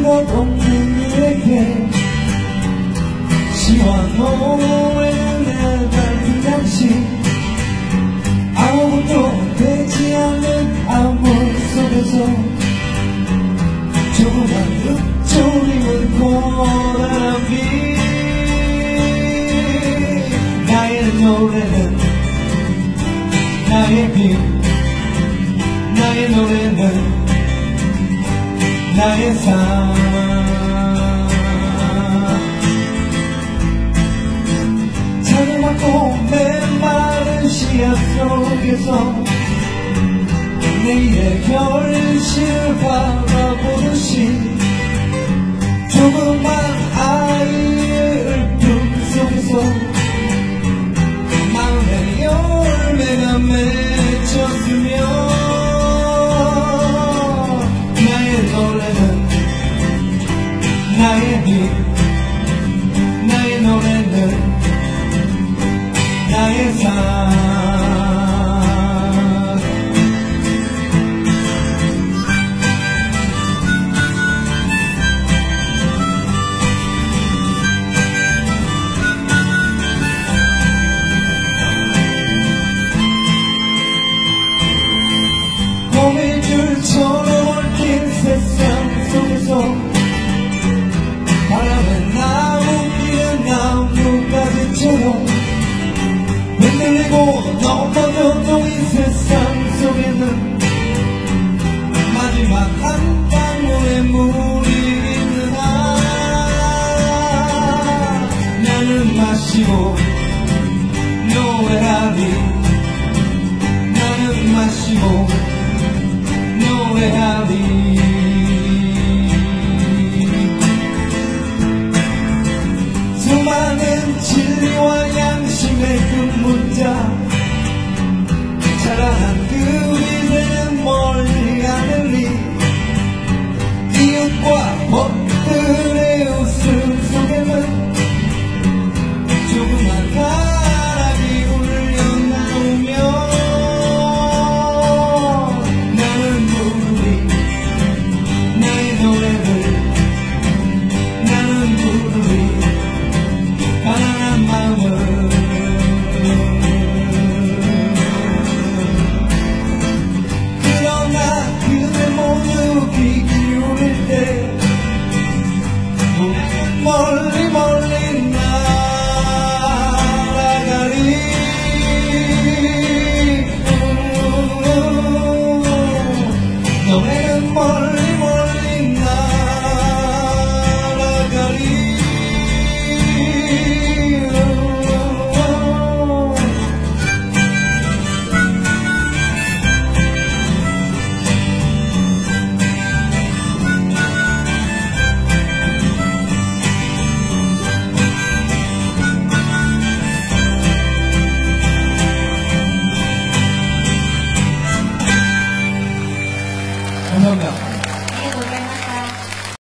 없는 일에게 시와 노래는 내가 당신 아무것도 되지 않는 암흑 속에서 조그만 흙조림을 고라비 나의 노래는 나의 빛 나의 노래는 나의 삶 자그맣고 메마른 시야 속에서 내일의 결실을 바라보듯이 조그만 아이의 얼굴 속에서 마음의 열매가 맺혔으며 나의 노래는 나의 빛 나의 노래는 나의 삶 거미줄처럼 얽힌 세상 속에서 바람에 나무기는 나뭇가지처럼 흔들리고 넘어져도 이 세상 속에는 마지막 한 방울의 물이 있는 한 나는 마시고 노래하리 나는 마시고 노래하리 수많은 진리와 양심의 그 문자 자라난 그 위대는 멀리 하늘이 이웃과 벗들의 웃음 속에는 조그만 가락이 울려나오며 나는 부르리 나의 노래를 나는 부르리 가난한 마음을 그러나 그대 모두 귀